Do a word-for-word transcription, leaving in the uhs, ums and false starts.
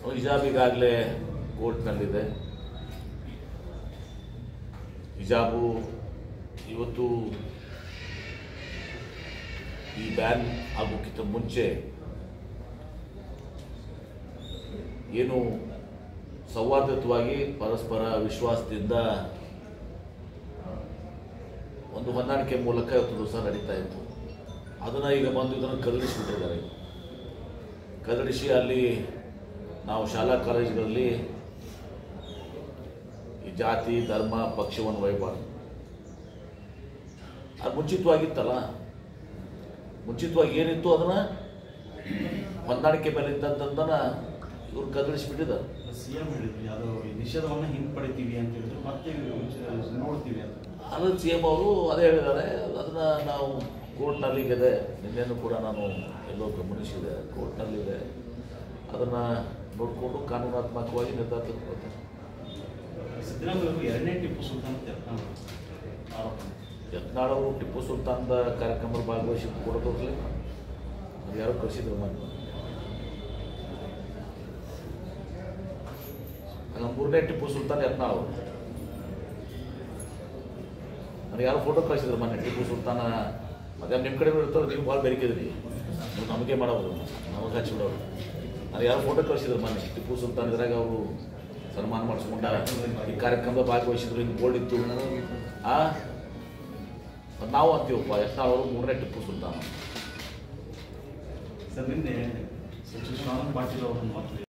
ಹಿಜಾಬ್ ಈಗಾಗಲೇ ಕೋರ್ಟ್ನಲ್ಲಿದೆ. ಹಿಜಾಬು ಇವತ್ತು ಈ ಬ್ಯಾನ್ ಆಗೋಕ್ಕಿಂತ ಮುಂಚೆ ಏನು ಸೌಹಾರ್ದಯುತವಾಗಿ ಪರಸ್ಪರ ವಿಶ್ವಾಸದಿಂದ ಒಂದು ಹೊಂದಾಣಿಕೆ ಮೂಲಕ ಇವತ್ತು ದಿವಸ ನಡೀತಾ ಇತ್ತು. ಅದನ್ನು ಈಗ ಬಂದು ಇದನ್ನು ಕದಲಿಸಿಬಿಟ್ಟಿದ್ದಾರೆ. ಕದಲಿಸಿ ಅಲ್ಲಿ ನಾವು ಶಾಲಾ ಕಾಲೇಜುಗಳಲ್ಲಿ ಈ ಜಾತಿ ಧರ್ಮ ಪಕ್ಷವನ್ನು ಒಯ್ಯಬಾರ್ದು. ಅದು ಮುಂಚಿತವಾಗಿತ್ತಲ್ಲ, ಮುಂಚಿತವಾಗಿ ಏನಿತ್ತು ಅದನ್ನು ಹೊಂದಾಣಿಕೆ ಮೇಲೆ ಇದ್ದಂಥದ್ದನ್ನು ಇವರು ಕದಲಿಸಿಬಿಟ್ಟಿದ್ದಾರೆ. ಸಿ ಎಂ ಹೇಳಿದ್ವಿ ಅದು ನಿಷೇಧವನ್ನು ಹಿಂಪಡಿತೀವಿ ಅಂತ ಹೇಳಿದ್ರು, ಮತ್ತೆ ನೋಡ್ತೀವಿ ಅಂತ. ಅದು ಸಿ ಎಂ ಅವರು ಅದೇ ಹೇಳಿದ್ದಾರೆ. ಅದನ್ನು ನಾವು ಕೋರ್ಟ್ನಲ್ಲಿದೆ, ನಿನ್ನೆನೂ ಕೂಡ ನಾನು ಎಲ್ಲೋ ಗಮನಿಸಿದೆ, ಕೋರ್ಟ್ನಲ್ಲಿದೆ. ಅದನ್ನು ನೋಡಿಕೊಂಡು ಕಾನೂನಾತ್ಮಕವಾಗಿ ನಿರ್ಧಾರ ತೆಗೆದುಕೊಳ್ತಾರೆ. ಸಿದ್ದರಾಮಯ್ಯ ಎರಡನೇ ಟಿಪ್ಪು ಸುಲ್ತಾನ್ ಆರೋಪ. ಯತ್ನಾಳ್ ಅವರು ಟಿಪ್ಪು ಸುಲ್ತಾನ್ದ ಕಾರ್ಯಕ್ರಮದ ಭಾಗವಹಿಸಿ ಕೂಡ ತೋರಿಸಲಿ, ಅದು ಯಾರೋ ಕಳಿಸಿದ್ರು ಮನೆ. ಆಗ ಮೂರನೇ ಟಿಪ್ಪು ಸುಲ್ತಾನ್ ಯತ್ನಾಳ್ ಅವರು ನನಗೆ ಯಾರೋ ಫೋಟೋ ಕಳಿಸಿದ್ರು ಮೊನ್ನೆ. ಟಿಪ್ಪು ಸುಲ್ತಾನ ಮತ್ತೆ ನಿಮ್ಮ ಕಡೆ ಇರ್ತಾರೆ, ನೀವು ಭಾಳ ಬೆರಿಕಿದ್ರಿ, ನೀವು ನಮಗೆ ಮಾಡೋದು, ನಮಗೆ ಹಚ್ಚಿಬಿಡೋರು. ನನಗೆ ಯಾರೋ ಫೋಟೋ ಕಳಿಸಿದ್ರು ಮೊನ್ನೆ. ಟಿಪ್ಪು ಸುಲ್ತಾನ್ ಇದ್ರಾಗ ಅವರು ಸನ್ಮಾನ ಮಾಡಿಸ್ಕೊಂಡ ಈ ಕಾರ್ಯಕ್ರಮದ ಭಾಗವಹಿಸಿದ್ರು, ಹಿಂಗೆ ಬೋರ್ಡ್ ಇತ್ತು. ಆ ನಾವು ಅಂತೀವಪ್ಪ ಯತ್ನಾಳ್ ಅವರು ಮೂರನೇ ಟಿಪ್ಪು ಸುಲ್ತಾನ್. ಸರ್ ನಿನ್ನೆ ಸಚಿವ ಶ್ರೀರಾಮ್ ಪಾಟೀಲ್ ಅವರನ್ನು ಮಾತು